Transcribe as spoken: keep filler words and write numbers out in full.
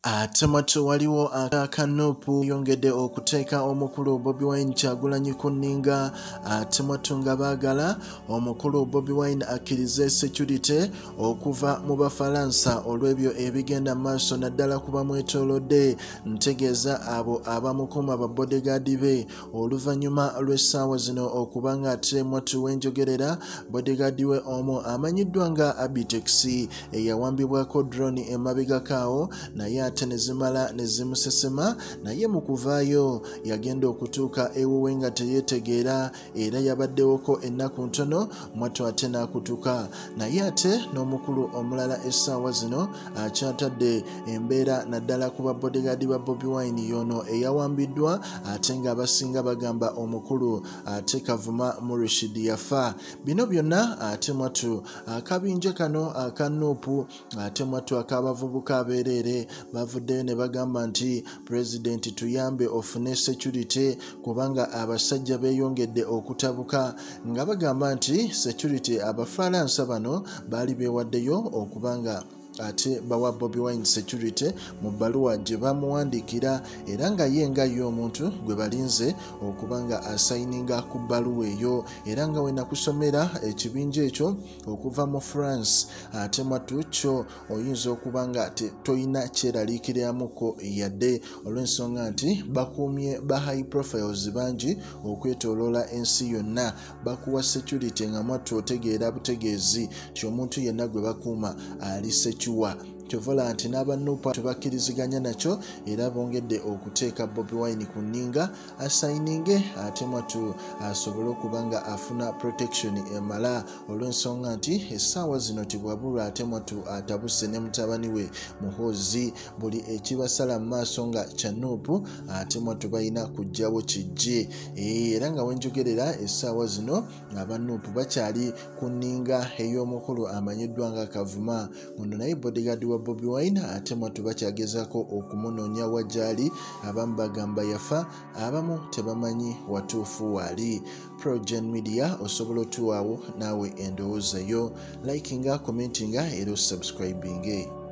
Ate mwatu waliwo akanupu yongedde okuteeka omukulu Bobi Wine Kyagulanyi ku nninga. Ate mwatu nga baagala omukulu Bobi Wine akkirize security okuva mu Bafalansa olw'ebyo ebigenda maaso naddala kubamwetolodde. Ntegeeza abo abamukuuma ba bodyguard be oluvannyuma lw'essaawa zino okuba nga ate mwatu wenjogerera bodyguard we omu amanyiddwa nga Abitex eyawambibwako drone emabegakaawo naye ate nezimala nezimusesema, naye mu kuvaayo yagenda okutuuka ewuwe nga teyeetegeera era yabaddewoko ennaku ntono mwatu ate n'akutuka. Naye ate n'omukulu omulala essaawa zino akyatadde embeera naddala ku bodyguard ba Bobi Wine yono eyawambiddwa ate nga abasinga bagamba omukulu ate Kavuma Murishidi yafa. Bino byonna ate mwatu akabinja kano akanuupu ate mwatu akabavubuka abeerere bavuddeyo ne bagamba nti Pulezidenti tuyambe ofune security kubanga abasajja beeyongedde okutabuka, nga bagamba nti security Abafalansa bano baali beewaddeyo okubanga ate bawa Bobi Wine security mu bbaluwa gye bamuwandiikira era nga ye nga ye omuntu gwe balinze okubanga asayininga ku bbaluwa eyo era nga we nakusomera ekibinja ekyo okuva mu France. Ate mwatu kyo oyinza okuba nga toyina kyeraliikiramuko yadde olw'ensonga nti bakuumye ba high profiles bangi okwetooloola ensi yonna, bakuwa security nga mwatu otegeera butegeezi ky'omuntu yenna gwe bakuuma ali security kyovola nti n'abanuupa tubakiriziganya nakyo era bongedde okuteeka Bobi Wine ku nninga asayininge ate mwatu asobole okuba nga afuna protection emala olw'ensonga nti essaawa zino tibwabulwa ate mwatu atabuse ne mutabani we muhoozi buli ekibasala mu maaso nga kyanuupu ate mwatu balina kujjawo kijje era nga wenjogerera essaawa zino abanuupu bakyali ku nninga ey'omukulu amanyiddwa nga Kavuma ono naye bodyguard wa Bobi Wine ate mwatu bakyagezaako okumunoonya wajjali, abamu bagamba yafa, abamu tebamanyi watuufu waali. Progen Media osobola otuwaawo naawe endowooza yo, likinga, commentinga era subscribinge.